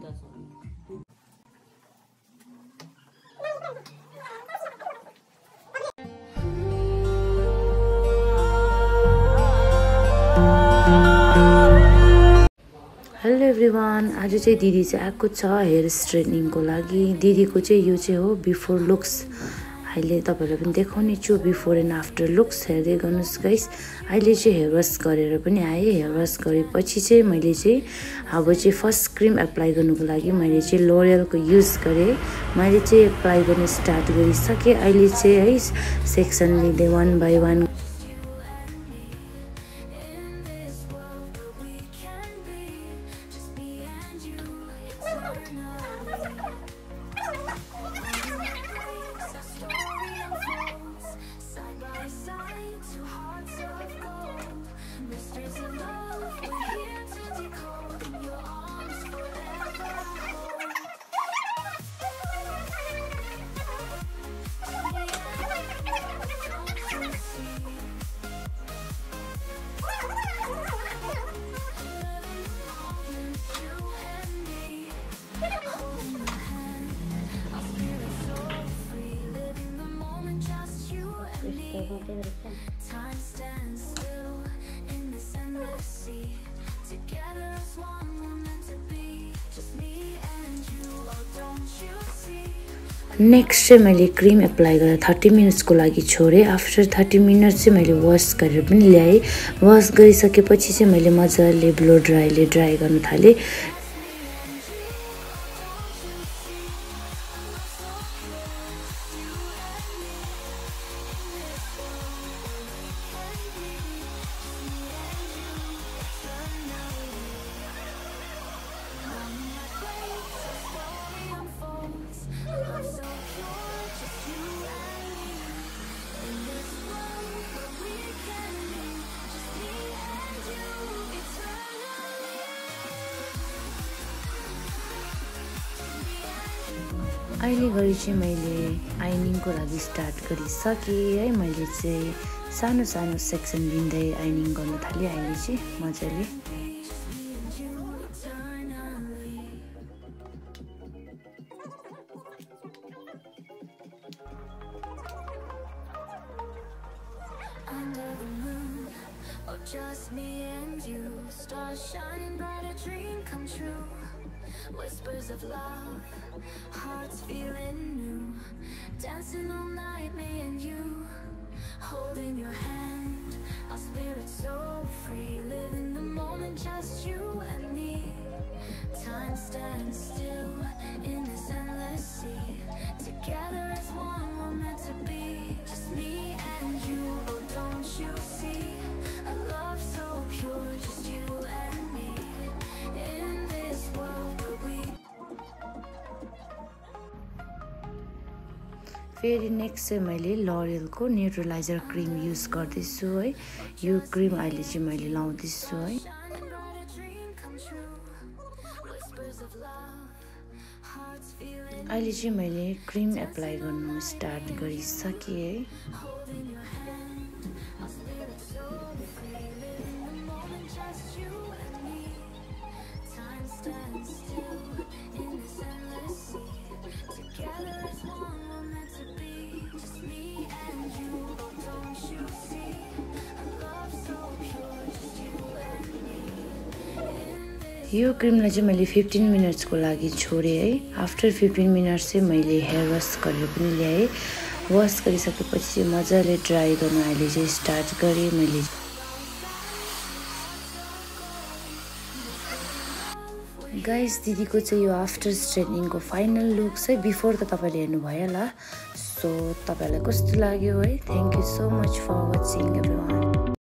Hello everyone, आज चाहिँ दिदी चाहिँ आएको छ हेयर स्ट्रेटनिङ को लागि। दिदीको चाहिँ यो चाहिँ हो बिफोर लुक्स। अहिले तपाईहरुलाई पनि देखाउने छु बिफोर एन्ड आफ्टर लुक्स। हेर्दै गर्नुस् गाइस। अहिले चाहिँ हेयर वाश गरेर पनि आए। हेयर वाश गरेपछि चाहिँ मैले चाहिँ अब चाहिँ फर्स्ट क्रीम एप्लाई गर्नुको लागि मैले चाहिँ लोरियल को युज गरे। मैले चाहिँ एप्लाई गर्न स्टार्ट गरिसके। अहिले चाहिँ है सेक्सन लिँदै one by one Time stands still in this endless sea. Together as one, we're meant to be. Just me and you, oh don't you see? Next चाहिँ मैले क्रीम एप्लाई गरेर 30 minutes को लागि छोडे। आफ्टर 30 मिनट्स चाहिँ मैले wash गरेर पनि ल्याए। वाश गरिसकेपछि चाहिँ मैले मजाले ब्लो ड्राईले ड्राई गर्न थाले। अहिले गरी चाहिँ मैले आइनिङको लागि स्टार्ट गरिसके है। मैले चाहिँ सानो सानो सेक्सन लिँदै आइनिङ गर्न थाले। अहिले चाहिँ मजाले Under the moon, oh just me and you. Stars shining bright, a dream come true. Whispers of love, hearts feeling new. Dancing all night, me and you. Holding your hand, our spirits so free. Living the moment, just you and me. Time stands still in this endless sea. Together as one, we're meant to be. Just me and you, oh don't you see? A love so pure, just you and me. In this world where we. फेरि next चाहिँ मैले L'Oreal को neutraliser cream use गर्दैछु है। यो cream अहिले चाहिँ मैले लाउँदैछु है। अहिले चाहिँ मैले क्रीम एप्लाई गर्नु स्टार्ट गरिसके है। यो क्रीमलाई चाहिँ मैले 15 मिनट्स को लागि छोडे है। आफ्टर 15 मिनट्स चाहिँ मैले हेयर वाश गरेर पनि ल्याए। वाश गरिसकेपछि चाहिँ मजाले ड्राई गर्न अहिले चाहिँ स्टार्ट गरे मैले। गाइस, दिदीको चाहिँ यो आफ्टर स्ट्रेटनिङ को फाइनल लुक चाहिँ बिफोर त तपाईले हेर्नु भयो होला। सो तपाईलाई कस्तो लाग्यो है? Thank you so much for watching everyone.